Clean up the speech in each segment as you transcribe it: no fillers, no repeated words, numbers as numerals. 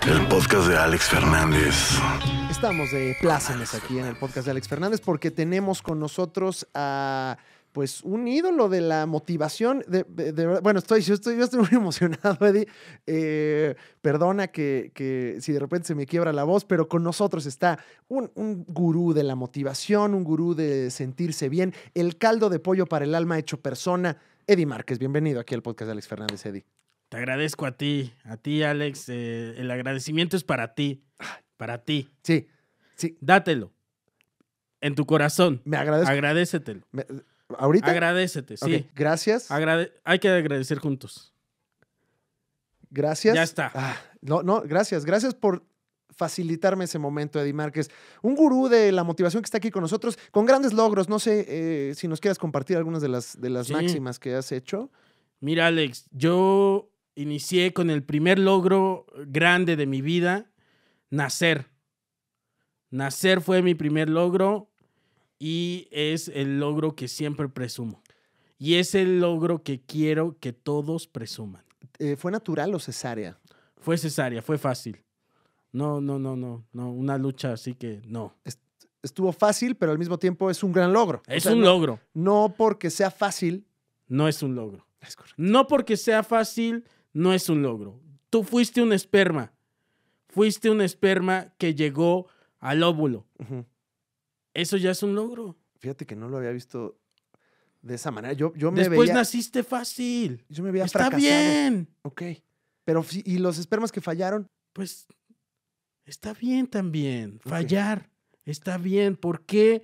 El podcast de Alex Fernández. Estamos de plácemes aquí en el podcast de Alex Fernández porque tenemos con nosotros a pues un ídolo de la motivación. Bueno, yo estoy muy emocionado, Eddie. Perdona que si de repente se me quiebra la voz, pero con nosotros está un gurú de la motivación, un gurú de sentirse bien, el caldo de pollo para el alma hecho persona. Eddie Márquez, bienvenido aquí al podcast de Alex Fernández, Eddie. Te agradezco a ti, Alex. El agradecimiento es para ti. Sí. Dátelo. En tu corazón. Me agradezco. Agradécetelo. ¿Ahorita? Agradécete, sí. Okay, gracias. Hay que agradecer juntos. Gracias. Ya está. Gracias. Gracias por facilitarme ese momento, Eddie Márquez. Un gurú de la motivación que está aquí con nosotros, con grandes logros. No sé si nos quieras compartir algunas de las Sí. máximas que has hecho. Mira, Alex, yo inicié con el primer logro grande de mi vida, nacer. Nacer fue mi primer logro y es el logro que siempre presumo. Y es el logro que quiero que todos presuman. ¿Fue natural o cesárea? Fue cesárea, fue fácil. No, una lucha así que no. Estuvo fácil, pero al mismo tiempo es un gran logro. Es un logro. No porque sea fácil. No es un logro. Es correcto. No porque sea fácil, no es un logro. Tú fuiste un esperma. Fuiste un esperma que llegó al óvulo. Uh-huh. Eso ya es un logro. Fíjate que no lo había visto de esa manera. Yo me Después veía, naciste fácil. yo me veía Está fracasado. bien. Ok. Pero, ¿y los espermas que fallaron? Pues está bien también. Ok. Fallar. Está bien. ¿Por qué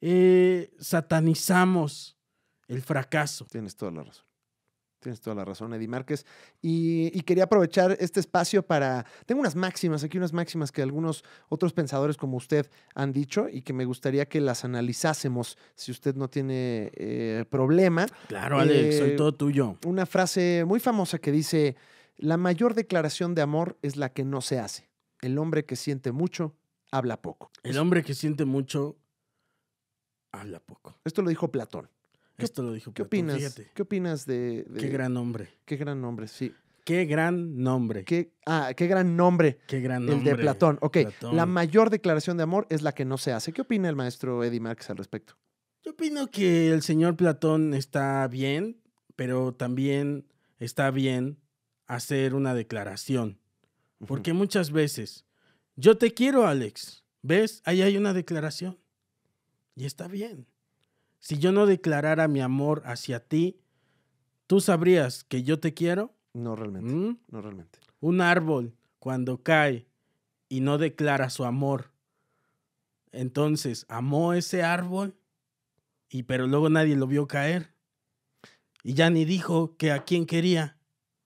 satanizamos el fracaso? Tienes toda la razón. Tienes toda la razón, Eddie Márquez. Y quería aprovechar este espacio para... Tengo unas máximas que algunos otros pensadores como usted han dicho y que me gustaría que las analizásemos si usted no tiene problema. Claro, Alex, soy todo tuyo. Una frase muy famosa que dice: la mayor declaración de amor es la que no se hace. El hombre que siente mucho, habla poco. El hombre que siente mucho, habla poco. Esto lo dijo Platón. Esto lo dijo ¿Qué Platón, opinas? fíjate. ¿Qué opinas de... Qué gran hombre. Qué gran nombre, sí. Qué gran nombre. Qué gran nombre. Qué gran El nombre. de Platón. Ok, Platón. la mayor declaración de amor es la que no se hace. ¿Qué opina el maestro Eddie Márquez al respecto? Yo opino que el señor Platón está bien, pero también está bien hacer una declaración. Porque muchas veces, yo te quiero, Alex. ¿Ves? Ahí hay una declaración. Y está bien. Si yo no declarara mi amor hacia ti, ¿tú sabrías que yo te quiero? No realmente. ¿Mm? No realmente. Un árbol, cuando cae y no declara su amor, entonces, ¿amó ese árbol? Pero luego nadie lo vio caer. Y ya ni dijo que a quién quería.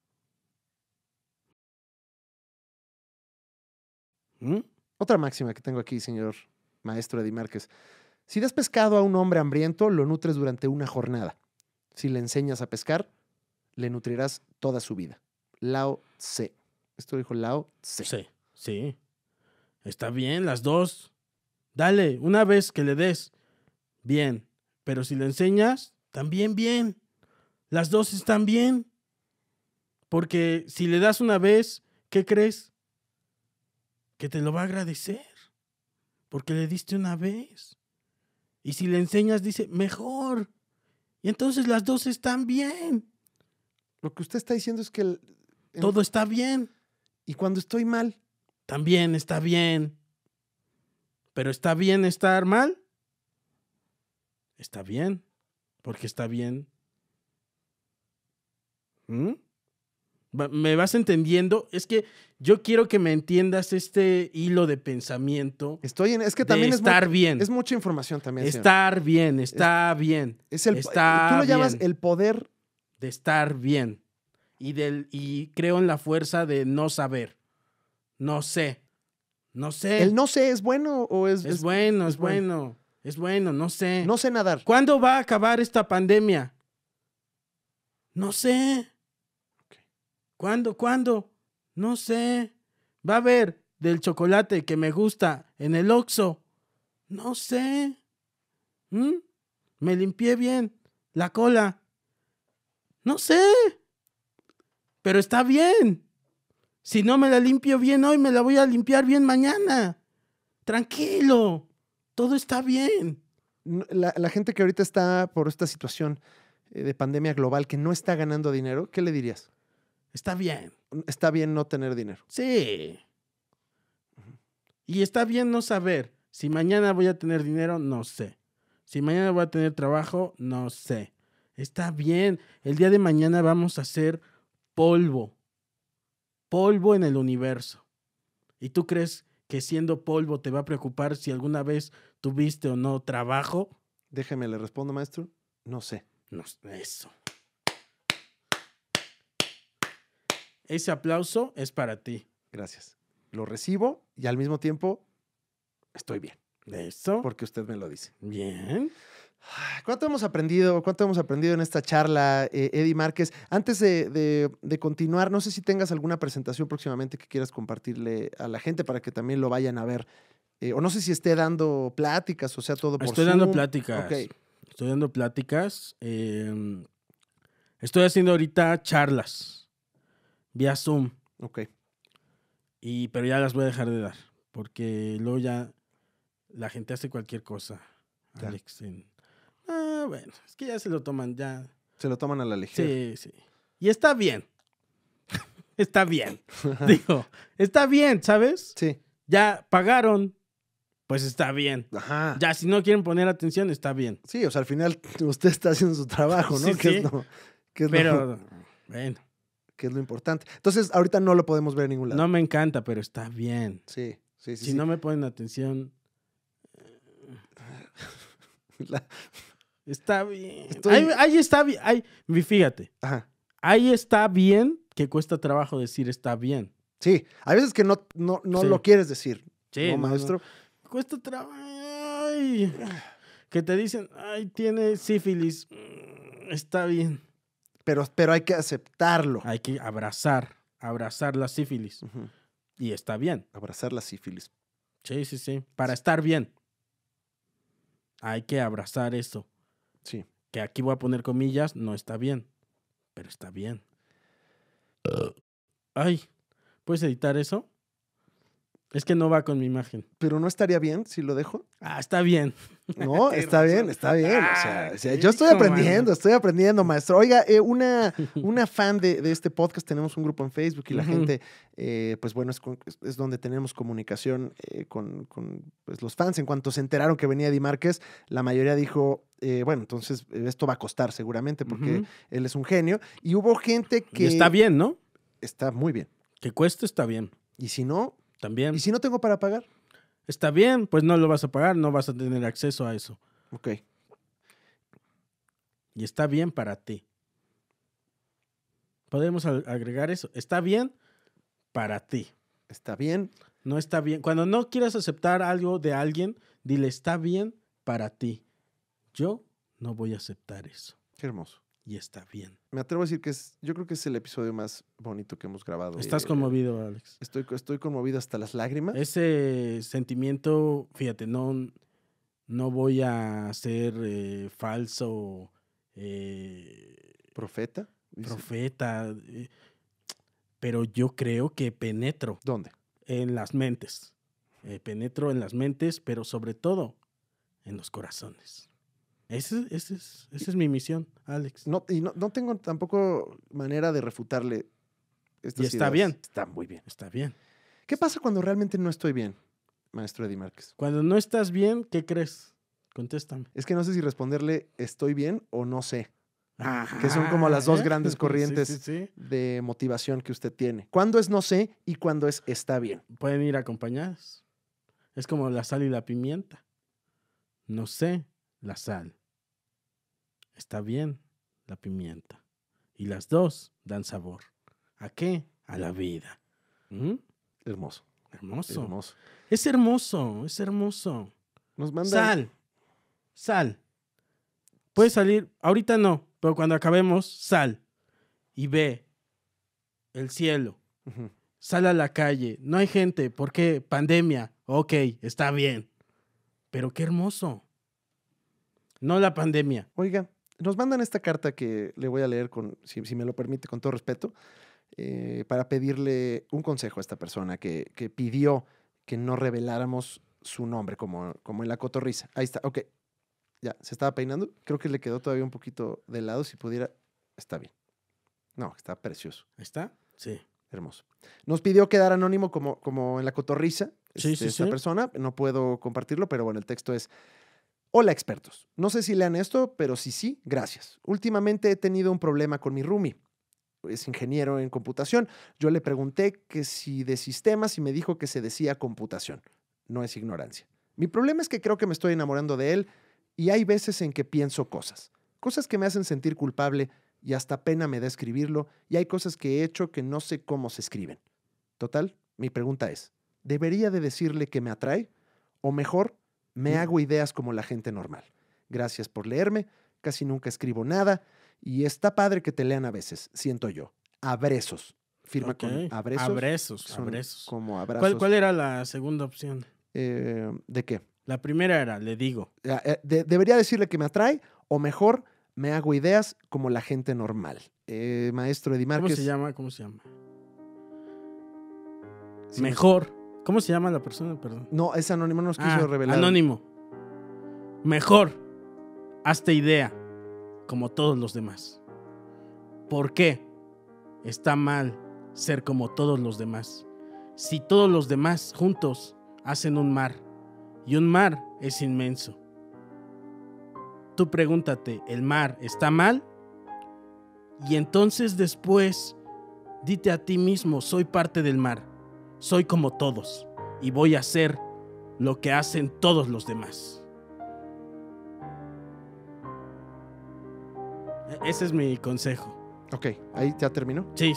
¿Mm? Otra máxima que tengo aquí, señor maestro Eddie Márquez. Si das pescado a un hombre hambriento, lo nutres durante una jornada. Si le enseñas a pescar, le nutrirás toda su vida. Lao Tse. Esto dijo Lao Tse. Sí. Está bien, las dos. Dale, una vez que le des, bien. Pero si le enseñas, también bien. Las dos están bien. Porque si le das una vez, ¿qué crees? Que te lo va a agradecer. Porque le diste una vez. Y si le enseñas, dice, mejor. Y entonces las dos están bien. Lo que usted está diciendo es que... Todo está bien. Y cuando estoy mal... También está bien. Pero ¿está bien estar mal? Está bien. Porque está bien. ¿Mm? ¿Me vas entendiendo? Es que yo quiero que me entiendas este hilo de pensamiento. Es que también estar bien. Es mucha información también. Estar señor. bien, está bien. Tú lo llamas el poder de estar bien. Y creo en la fuerza de no saber. No sé. ¿El no sé es bueno o es...? Es bueno. Es bueno, no sé. No sé nadar. ¿Cuándo va a acabar esta pandemia? No sé. Okay. ¿Cuándo? No sé. Va a haber del chocolate que me gusta en el Oxxo. No sé. Me limpié bien la cola. No sé. Pero está bien. Si no me la limpio bien hoy, me la voy a limpiar bien mañana. Tranquilo, todo está bien. La gente que ahorita está por esta situación de pandemia global, que no está ganando dinero, ¿qué le dirías? Está bien. Está bien no tener dinero. Sí. Y está bien no saber. Si mañana voy a tener dinero, no sé. Si mañana voy a tener trabajo, no sé. Está bien. El día de mañana vamos a hacer polvo. Polvo en el universo. ¿Y tú crees que siendo polvo te va a preocupar si alguna vez tuviste o no trabajo? Déjeme, le respondo, maestro. No sé. No, eso. Ese aplauso es para ti. Gracias. Lo recibo y al mismo tiempo estoy bien, Eso. porque usted me lo dice. Bien. ¿Cuánto hemos aprendido? ¿Cuánto hemos aprendido en esta charla, Eddie Márquez? Antes de continuar, no sé si tengas alguna presentación próximamente que quieras compartirle a la gente para que también lo vayan a ver. O no sé si esté dando pláticas, o sea, todo por Estoy Zoom. dando pláticas. Ok. Estoy dando pláticas. Estoy haciendo ahorita charlas vía Zoom. Ok. Pero ya las voy a dejar de dar. Porque luego ya la gente hace cualquier cosa. Ya. Alex. Bueno, es que ya se lo toman ya. Se lo toman a la ligera. Sí, sí. Y está bien. Está bien. Digo, está bien, ¿sabes? Sí. Ya pagaron. Pues está bien. Ajá. Ya, si no quieren poner atención, está bien. Sí, o sea, al final usted está haciendo su trabajo, ¿no? Sí, Que sí. es lo, que es Pero, bueno, que es lo importante. Entonces, ahorita no lo podemos ver en ningún lado. no me encanta, pero está bien. Sí, sí, sí. Si sí. no me ponen atención, La- está bien. Estoy- Ahí está bien. Fíjate, Ajá. ahí está bien que cuesta trabajo decir está bien. Sí, hay veces que no Sí. lo quieres decir. Sí, ¿No, maestro? Cuesta trabajo. Que te dicen, ay, tiene sífilis. Está bien. Pero hay que aceptarlo. Hay que abrazar la sífilis. Ujú. Y está bien. Abrazar la sífilis. Sí, sí, sí. Para estar bien. Hay que abrazar eso. Sí. Que aquí voy a poner comillas, no está bien. Pero está bien. Ay, ¿puedes editar eso? Es que no va con mi imagen. Pero no estaría bien si lo dejo. Ah, está bien. No, Tienes está bien, razón. está bien. Ah, O sea, qué yo estoy rico, aprendiendo, maestro. Oiga, una fan de este podcast, tenemos un grupo en Facebook y la Ujú. gente, pues bueno, es donde tenemos comunicación con pues, los fans. En cuanto se enteraron que venía Eddie Márquez, la mayoría dijo, bueno, entonces esto va a costar seguramente porque Ujú. él es un genio. Y hubo gente que... Y está bien, ¿no? Está muy bien. Que cueste, está bien. Y si no, También. ¿y si no tengo para pagar? Está bien, pues no lo vas a pagar, no vas a tener acceso a eso. Ok. Y está bien para ti. Podemos agregar eso. Está bien para ti. Está bien. No está bien. Cuando no quieras aceptar algo de alguien, dile, está bien para ti. Yo no voy a aceptar eso. Qué hermoso. Y está bien. Me atrevo a decir que yo creo que es el episodio más bonito que hemos grabado. Estás conmovido, Alex. Estoy conmovido hasta las lágrimas. Ese sentimiento, fíjate, no voy a ser falso ¿Profeta? Dice. profeta, pero yo creo que penetro ¿Dónde? en las mentes. Penetro en las mentes, pero sobre todo en los corazones. Esa es mi misión, Alex. No tengo tampoco manera de refutarle estas Y está ideas. bien. Está muy bien. Está bien. ¿Qué pasa cuando realmente no estoy bien, maestro Eddie Márquez? Cuando no estás bien, ¿qué crees? Contéstame. Es que no sé si responderle estoy bien o no sé. Que son como las dos grandes corrientes Sí, sí, sí. de motivación que usted tiene. ¿Cuándo es no sé y cuándo es está bien? Pueden ir acompañadas. Es como la sal y la pimienta. No sé, la sal. Está bien, la pimienta. Y las dos dan sabor. ¿A qué? A la vida. ¿Mm? Hermoso. Hermoso. Hermoso. Es hermoso, es hermoso. Nos manda... Sal. Puedes salir, ahorita no, pero cuando acabemos, sal. Y ve el cielo. Ujú. Sal a la calle. No hay gente. ¿Por qué? Pandemia. Ok, está bien. Pero qué hermoso. No la pandemia. Oiga, nos mandan esta carta que le voy a leer si me lo permite, con todo respeto. para pedirle un consejo a esta persona que pidió que no reveláramos su nombre, como en la cotorriza. Ahí está, ok. Ya, se estaba peinando. Creo que le quedó todavía un poquito de lado. Si pudiera, está bien. No, está precioso. ¿Está? Sí. Hermoso. Nos pidió quedar anónimo como en la cotorriza. Sí, Esta persona. No puedo compartirlo, pero bueno, el texto es: hola, expertos. No sé si lean esto, pero sí, gracias. Últimamente he tenido un problema con mi roomie. Es ingeniero en computación. Yo le pregunté que si de sistemas y me dijo que se decía computación. No es ignorancia. Mi problema es que creo que me estoy enamorando de él y hay veces en que pienso cosas que me hacen sentir culpable y hasta pena me da escribirlo, y hay cosas que he hecho que no sé cómo se escriben. Total, mi pregunta es: ¿debería de decirle que me atrae? O mejor, me hago ideas como la gente normal. Gracias por leerme, casi nunca escribo nada y está padre que te lean a veces, siento yo. Abrazos. Firma con abrazos. Abrazos. Como abrazos. ¿Cuál era la segunda opción? ¿De qué? La primera era, le digo. ¿Debería decirle que me atrae? O mejor, me hago ideas como la gente normal. Maestro Eddie Márquez. ¿Cómo se llama? Sí, mejor. ¿Cómo se llama la persona? Perdón. No, es anónimo, no nos quiso revelar. Anónimo. Mejor, hazte idea, como todos los demás. ¿Por qué está mal ser como todos los demás? Si todos los demás juntos hacen un mar, y un mar es inmenso. Tú pregúntate, ¿el mar está mal? Y entonces después, dite a ti mismo, soy parte del mar, soy como todos, y voy a hacer lo que hacen todos los demás. Ese es mi consejo. Ok, ¿ahí ya terminó? Sí.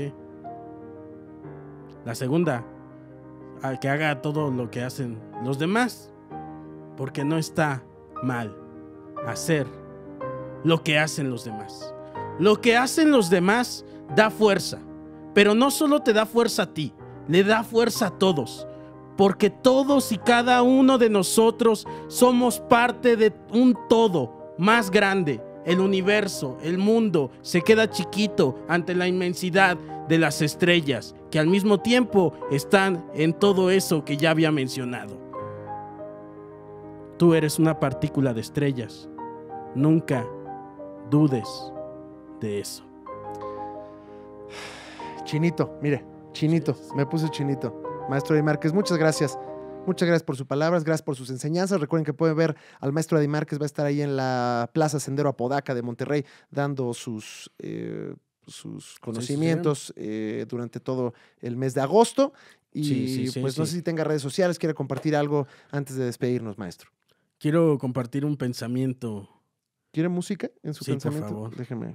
La segunda, que haga todo lo que hacen los demás, porque no está mal hacer lo que hacen los demás. Lo que hacen los demás da fuerza, pero no solo te da fuerza a ti, le da fuerza a todos, porque todos y cada uno de nosotros somos parte de un todo más grande. El universo, el mundo, se queda chiquito ante la inmensidad de las estrellas, que al mismo tiempo están en todo eso que ya había mencionado. Tú eres una partícula de estrellas. Nunca dudes de eso. Chinito, mire, chinito, me puse chinito. Maestro Eddie Márquez, muchas gracias. Muchas gracias por sus palabras, gracias por sus enseñanzas. Recuerden que pueden ver al maestro Eddie Márquez, va a estar ahí en la Plaza Sendero Apodaca de Monterrey dando sus conocimientos durante todo el mes de agosto. Y no sé si tenga redes sociales, quiere compartir algo antes de despedirnos, maestro. Quiero compartir un pensamiento. ¿Quiere música en su pensamiento? Por favor. Déjeme.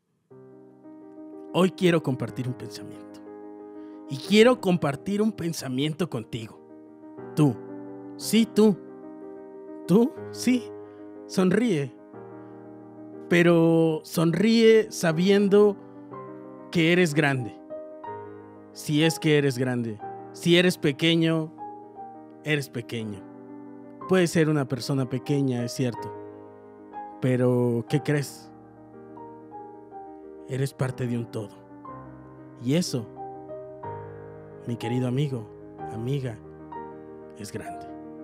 Hoy quiero compartir un pensamiento. Y quiero compartir un pensamiento contigo. Tú. Sí, tú. Tú, sí. Sonríe. Pero sonríe sabiendo que eres grande. Si es que eres grande. Si eres pequeño, eres pequeño. Puedes ser una persona pequeña, es cierto. Pero, ¿qué crees? Eres parte de un todo. Y eso, mi querido amigo, amiga, es grande.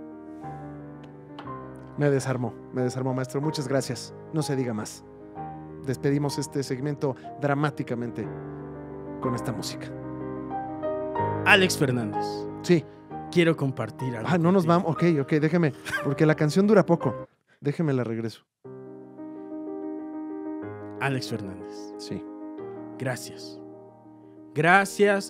Me desarmó, maestro. Muchas gracias. No se diga más. Despedimos este segmento dramáticamente con esta música. Alex Fernández. Sí. Quiero compartir algo. No nos vamos. Ok, déjeme, porque la canción dura poco. Déjeme la regreso. Alex Fernández. Sí. Gracias. Gracias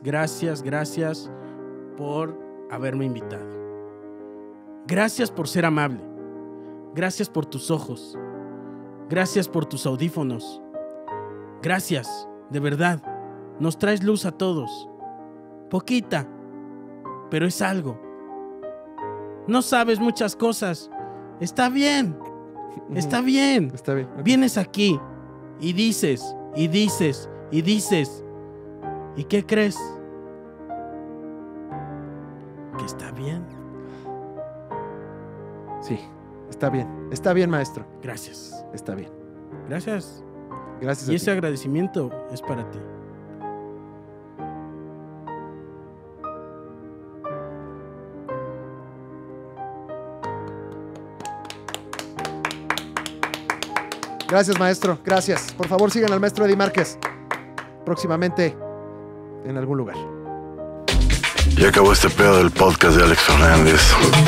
por haberme invitado. Gracias por ser amable. Gracias por tus ojos. Gracias por tus audífonos. Gracias, de verdad. Nos traes luz a todos. Poquita, pero es algo. No sabes muchas cosas. Está bien. Está bien. Está bien. Okay. Vienes aquí y dices, y dices, y dices. ¿Y qué crees? Que está bien. Sí, está bien. Está bien, maestro. Gracias. Está bien. Gracias. Gracias. Y ese agradecimiento es para ti. Gracias, maestro. Gracias. Por favor, sigan al maestro Eddie Márquez. Próximamente en algún lugar. Ya acabó este pedo del podcast de Alex Fernández.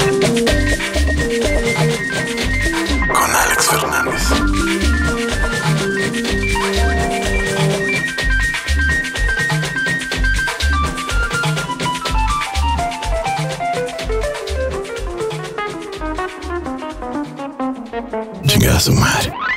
Con Alex Fernández. Chingada su madre.